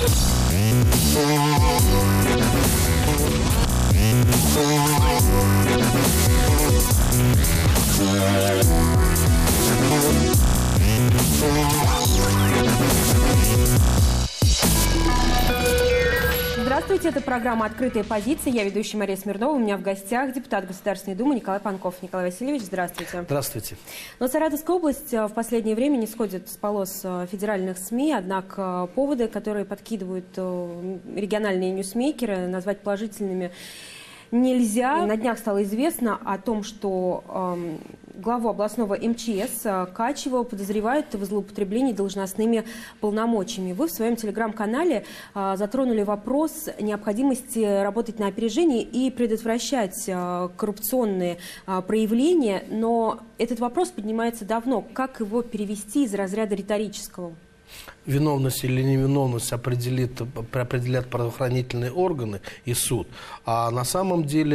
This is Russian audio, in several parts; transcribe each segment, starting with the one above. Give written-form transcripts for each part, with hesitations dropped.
Здравствуйте, это программа «Открытая позиция». Я ведущая Мария Смирнова. У меня в гостях депутат Государственной Думы Николай Панков. Николай Васильевич, здравствуйте. Здравствуйте. Но Саратовская область в последнее время не сходит с полос федеральных СМИ, однако поводы, которые подкидывают региональные ньюсмейкеры, назвать положительными нельзя. На днях стало известно о том, что главу областного МЧС Качева подозревают в злоупотреблении должностными полномочиями. Вы в своем телеграм-канале затронули вопрос необходимости работать на опережение и предотвращать коррупционные проявления, но этот вопрос поднимается давно. Как его перевести из разряда риторического? Виновность или невиновность определят правоохранительные органы и суд. А на самом деле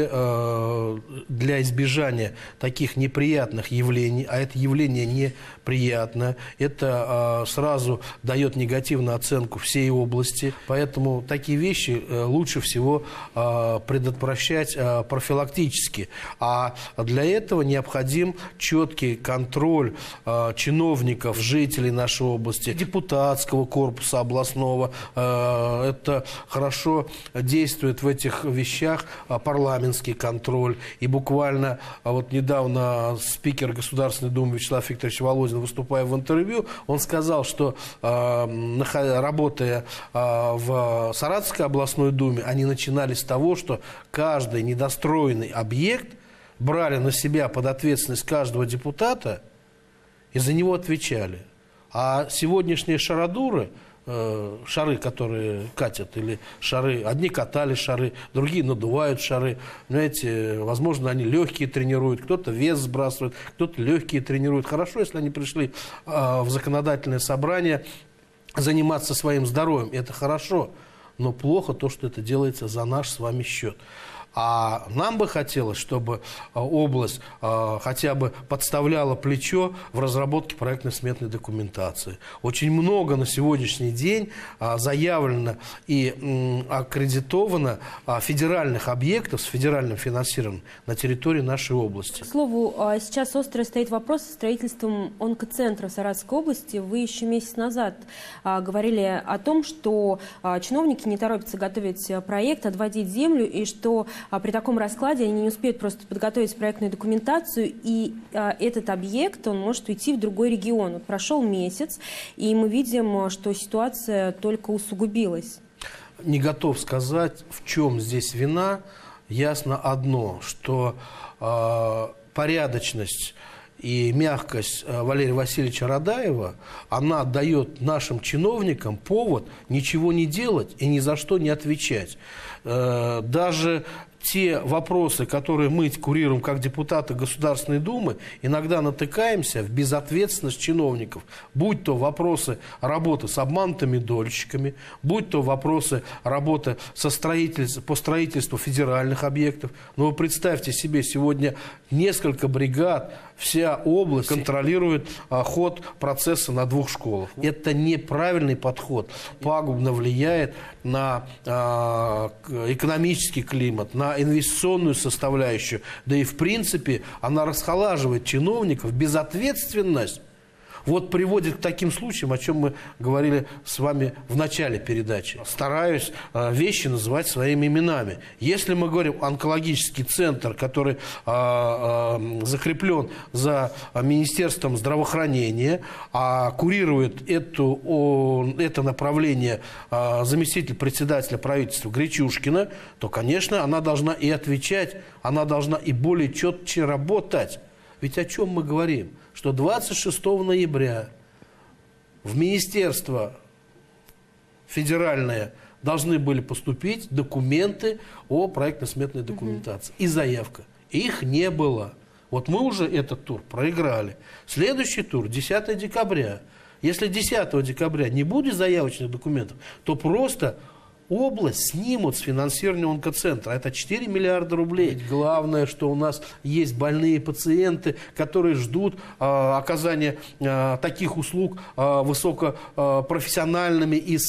для избежания таких неприятных явлений, а это явление неприятное, это сразу дает негативную оценку всей области. Поэтому такие вещи лучше всего предотвращать профилактически. А для этого необходим четкий контроль чиновников, жителей нашей области, депутатского корпуса областного. Это хорошо действует в этих вещах парламентский контроль. И буквально вот недавно спикер Государственной Думы Вячеслав Викторович Володин, выступая в интервью, он сказал, что работая в Саратовской областной думе, они начинали с того, что каждый недостроенный объект брали на себя под ответственность каждого депутата и за него отвечали. А сегодняшние шарадуры, шары, которые катят, или шары, одни катали шары, другие надувают шары, знаете, возможно, они легкие тренируют, кто-то вес сбрасывает, кто-то легкие тренирует. Хорошо, если они пришли в законодательное собрание заниматься своим здоровьем, это хорошо, но плохо то, что это делается за наш с вами счет. А нам бы хотелось, чтобы область хотя бы подставляла плечо в разработке проектно-сметной документации. Очень много на сегодняшний день заявлено и аккредитовано федеральных объектов с федеральным финансированием на территории нашей области. К слову, сейчас остро стоит вопрос со строительством онкоцентра в Саратовской области. Вы еще месяц назад говорили о том, что чиновники не торопятся готовить проект, отводить землю, и что при таком раскладе они не успеют просто подготовить проектную документацию, и этот объект, он может уйти в другой регион. Вот прошел месяц, и мы видим, что ситуация только усугубилась. Не готов сказать, в чем здесь вина. Ясно одно, что порядочность и мягкость Валерия Васильевича Радаева, она дает нашим чиновникам повод ничего не делать и ни за что не отвечать. Даже те вопросы, которые мы курируем как депутаты Государственной Думы, иногда натыкаемся в безответственность чиновников. Будь то вопросы работы с обманутыми дольщиками, будь то вопросы работы по строительству федеральных объектов. Но вы представьте себе, сегодня несколько бригад, вся область контролирует ход процесса на 2 школах. Это неправильный подход. Пагубно влияет на экономический климат, на инвестиционную составляющую. Да и в принципе она расхолаживает чиновников. Безответственность вот приводит к таким случаям, о чем мы говорили с вами в начале передачи. Стараюсь вещи называть своими именами. Если мы говорим онкологический центр, который закреплен за Министерством здравоохранения, а курирует это направление заместитель председателя правительства Гречушкина, то, конечно, она должна и отвечать, она должна и более четче работать. Ведь о чем мы говорим? Что 26 ноября в Министерство федеральное должны были поступить документы о проектно-сметной документации. И заявка. Их не было. Вот мы уже этот тур проиграли. Следующий тур 10 декабря. Если 10 декабря не будет заявочных документов, то просто область снимут с финансирования онкоцентра. Это 4 миллиарда рублей. Ведь главное, что у нас есть больные пациенты, которые ждут оказания таких услуг высокопрофессиональными и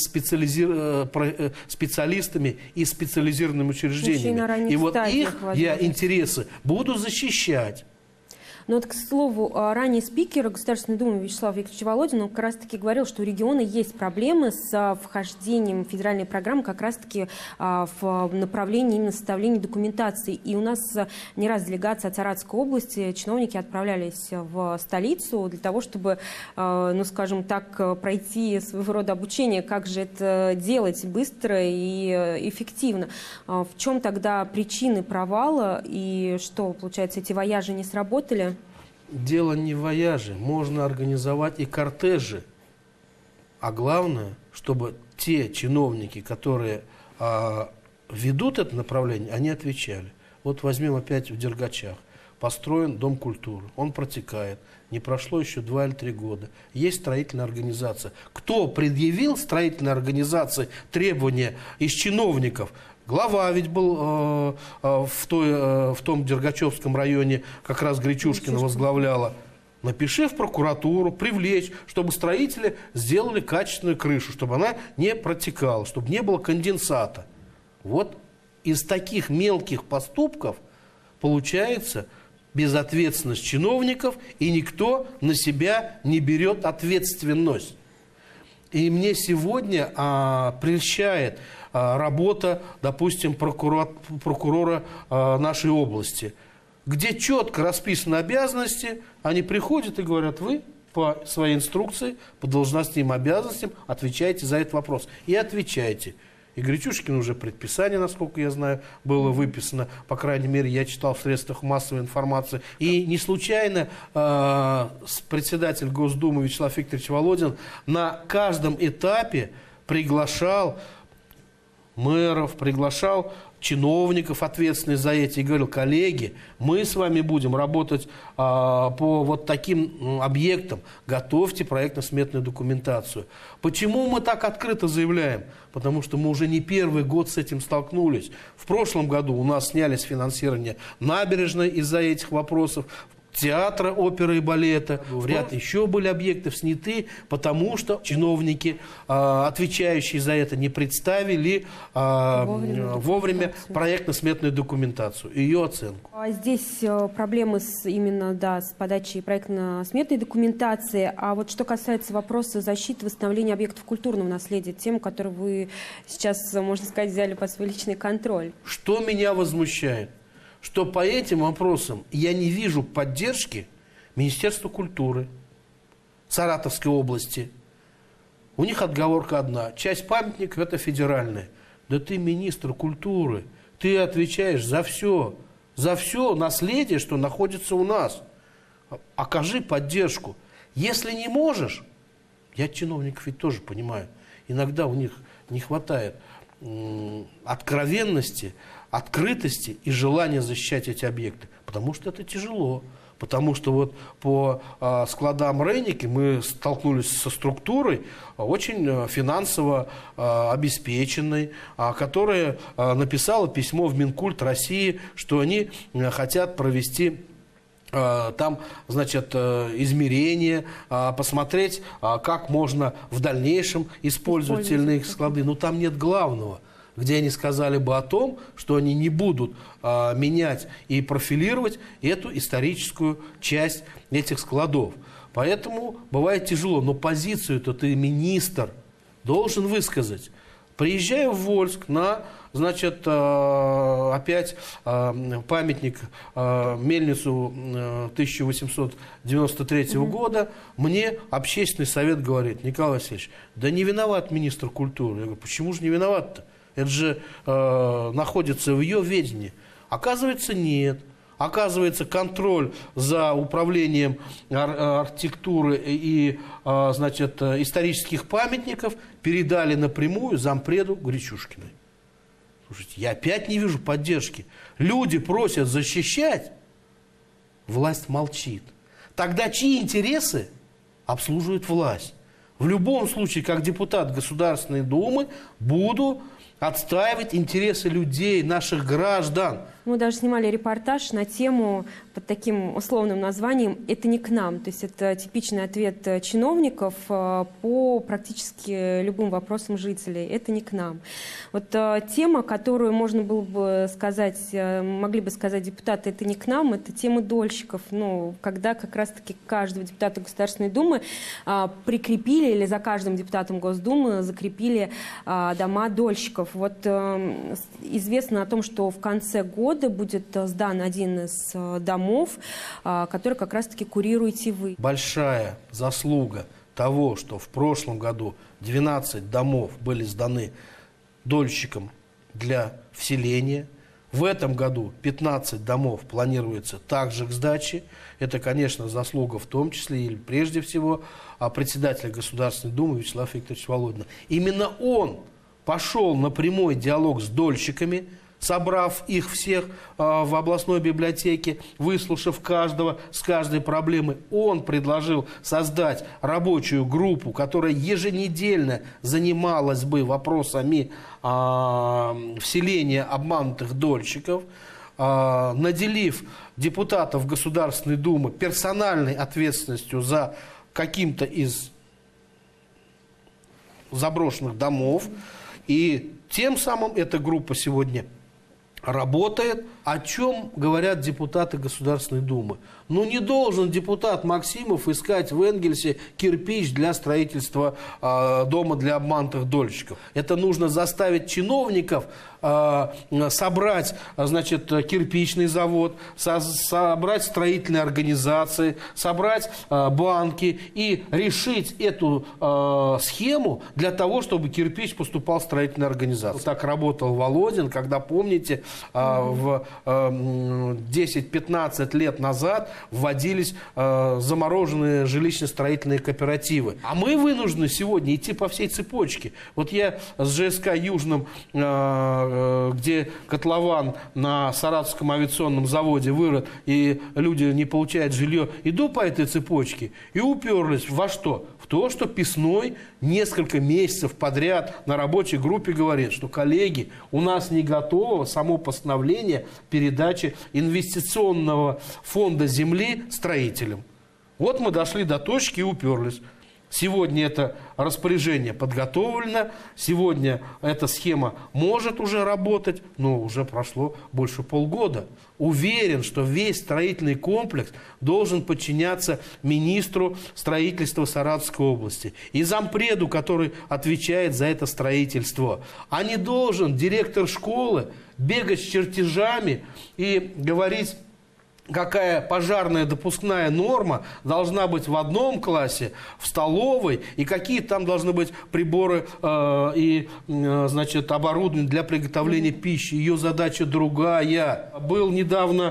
специалистами и специализированными учреждениями. И вот их интересы буду защищать. Но вот, к слову, ранее спикер Государственной Думы Вячеслав Викторович Володин, он как раз-таки говорил, что у региона есть проблемы с вхождением федеральной программы как раз-таки в направлении именно составления документации. И у нас не раз делегация от Саратовской области, чиновники отправлялись в столицу для того, чтобы, ну, скажем так, пройти своего рода обучение, как же это делать быстро и эффективно. В чем тогда причины провала и что, получается, эти вояжи не сработали? Дело не в вояже. Можно организовать и кортежи. А главное, чтобы те чиновники, которые ведут это направление, они отвечали. Вот возьмем опять в Дергачах. Построен Дом культуры. Он протекает. Не прошло еще 2 или 3 года. Есть строительная организация. Кто предъявил строительной организации требования из чиновников? Глава ведь был в том Дергачевском районе, как раз Гречушкина возглавляла. Напиши в прокуратуру, привлечь, чтобы строители сделали качественную крышу, чтобы она не протекала, чтобы не было конденсата. Вот из таких мелких поступков получается безответственность чиновников, и никто на себя не берет ответственность. И мне сегодня прельщает работа, допустим, прокурора нашей области, где четко расписаны обязанности, они приходят и говорят: вы по своей инструкции, по должностным обязанностям отвечаете за этот вопрос. И отвечаете. И Гречушкин уже предписание, насколько я знаю, было выписано, по крайней мере, я читал в средствах массовой информации. И не случайно председатель Госдумы Вячеслав Викторович Володин на каждом этапе приглашал мэров, приглашал чиновников, ответственных за эти, и говорил: коллеги, мы с вами будем работать по вот таким объектам, готовьте проектно-сметную документацию. Почему мы так открыто заявляем? Потому что мы уже не первый год с этим столкнулись. В прошлом году у нас сняли с финансирования набережной из-за этих вопросов, театра, оперы и балета. Ряд еще были объектов сняты, потому что чиновники, отвечающие за это, не представили вовремя проектно-сметную документацию и ее оценку. А здесь проблемы именно с подачей проектно-сметной документации. А вот что касается вопроса защиты, восстановления объектов культурного наследия, тему, которую вы сейчас, можно сказать, взяли под свой личный контроль. Что меня возмущает? Что по этим вопросам я не вижу поддержки Министерства культуры, Саратовской области. У них отговорка одна: часть памятников – это федеральная. Да ты министр культуры, ты отвечаешь за все наследие, что находится у нас. Окажи поддержку. Если не можешь, я чиновников ведь тоже понимаю, иногда у них не хватает откровенности, открытости и желания защищать эти объекты, потому что это тяжело. Потому что вот по складам Рейники мы столкнулись со структурой очень финансово обеспеченной, которая написала письмо в Минкульт России, что они хотят провести там, значит, измерения, посмотреть, как можно в дальнейшем использовать иные склады. Но там нет главного, где они сказали бы о том, что они не будут менять и профилировать эту историческую часть этих складов. Поэтому бывает тяжело. Но позицию-то ты, министр, должен высказать. Приезжаю в Вольск на, значит, опять памятник мельницу 1893 года. Мне общественный совет говорит: Николай Васильевич, да не виноват министр культуры. Я говорю: почему же не виноват-то? Это же находится в ее ведении. Оказывается, нет. Оказывается, контроль за управлением архитектуры и, значит, исторических памятников передали напрямую зампреду Гречушкиной. Слушайте, я опять не вижу поддержки. Люди просят защищать, власть молчит. Тогда чьи интересы обслуживает власть? В любом случае, как депутат Государственной Думы, буду отстаивать интересы людей, наших граждан. Мы даже снимали репортаж на тему под таким условным названием «Это не к нам». То есть это типичный ответ чиновников по практически любым вопросам жителей. Это не к нам. Вот тема, которую можно было бы сказать, могли бы сказать депутаты, это не к нам, это тема дольщиков. Ну, когда как раз-таки каждого депутата Государственной Думы прикрепили, или за каждым депутатом Госдумы закрепили дома дольщиков. Вот известно о том, что в конце года будет сдан один из домов, который как раз-таки курируете вы. Большая заслуга того, что в прошлом году 12 домов были сданы дольщикам для вселения. В этом году 15 домов планируется также к сдаче. Это, конечно, заслуга в том числе, или прежде всего, председателя Государственной Думы Вячеслава Викторовича Володина. Именно он пошел на прямой диалог с дольщиками, собрав их всех в областной библиотеке, выслушав каждого с каждой проблемой. Он предложил создать рабочую группу, которая еженедельно занималась бы вопросами вселения обманутых дольщиков, наделив депутатов Государственной Думы персональной ответственностью за каким-то из заброшенных домов. И тем самым эта группа сегодня работает. О чем говорят депутаты Государственной Думы? Ну, не должен депутат Максимов искать в Энгельсе кирпич для строительства дома для обманутых дольщиков. Это нужно заставить чиновников собрать, значит, кирпичный завод, собрать строительные организации, собрать банки и решить эту схему для того, чтобы кирпич поступал в строительные организации. Так работал Володин, когда, помните, в 10-15 лет назад вводились замороженные жилищно-строительные кооперативы. А мы вынуждены сегодня идти по всей цепочке. Вот я с ЖСК Южным, где котлован на Саратовском авиационном заводе вырос, и люди не получают жилье, иду по этой цепочке и уперлись во что? В то, что Писной несколько месяцев подряд на рабочей группе говорит, что, коллеги, у нас не готово само постановление передачи инвестиционного фонда земли строителям. Вот мы дошли до точки и уперлись. Сегодня это распоряжение подготовлено, сегодня эта схема может уже работать, но уже прошло больше полгода. Уверен, что весь строительный комплекс должен подчиняться министру строительства Саратовской области и зампреду, который отвечает за это строительство. А не должен директор школы бегать с чертежами и говорить, какая пожарная допускная норма должна быть в одном классе, в столовой, и какие там должны быть приборы и, значит, оборудование для приготовления пищи. Ее задача другая. Был недавно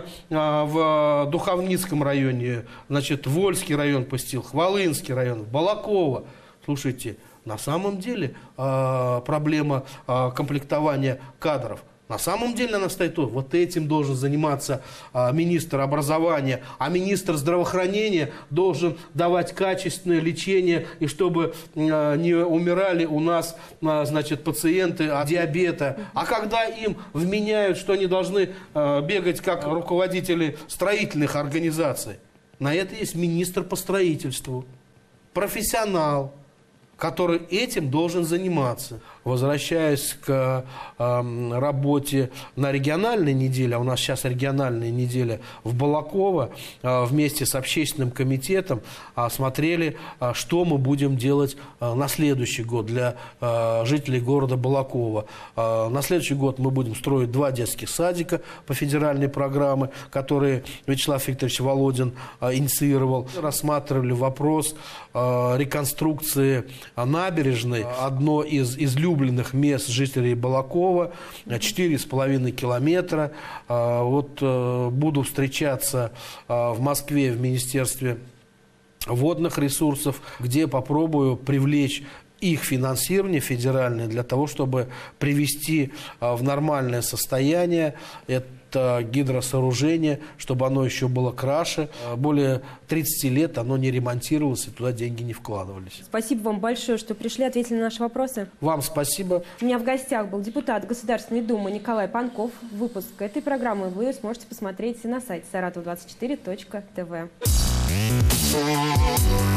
в Духовницком районе, значит, Вольский район посетил, Хвалынский район, Балаково. Слушайте, на самом деле проблема комплектования кадров. На самом деле она стоит тут. Вот этим должен заниматься министр образования, а министр здравоохранения должен давать качественное лечение, и чтобы не умирали у нас, значит, пациенты от диабета. А когда им вменяют, что они должны бегать как руководители строительных организаций, на это есть министр по строительству, профессионал, который этим должен заниматься. Возвращаясь к работе на региональной неделе, а у нас сейчас региональная неделя в Балаково, вместе с общественным комитетом смотрели, что мы будем делать на следующий год для жителей города Балаково. На следующий год мы будем строить 2 детских садика по федеральной программе, которые Вячеслав Викторович Володин инициировал. Рассматривали вопрос реконструкции набережной, одно из излюбленных мест жителей Балакова, 4,5 километра. Вот буду встречаться в Москве в Министерстве водных ресурсов, где попробую привлечь их финансирование федеральное для того, чтобы привести в нормальное состояние это гидросооружение, чтобы оно еще было краше. Более 30 лет оно не ремонтировалось, и туда деньги не вкладывались. Спасибо вам большое, что пришли, ответили на наши вопросы. Вам спасибо. У меня в гостях был депутат Государственной Думы Николай Панков. Выпуск этой программы вы сможете посмотреть на сайте saratov24.tv.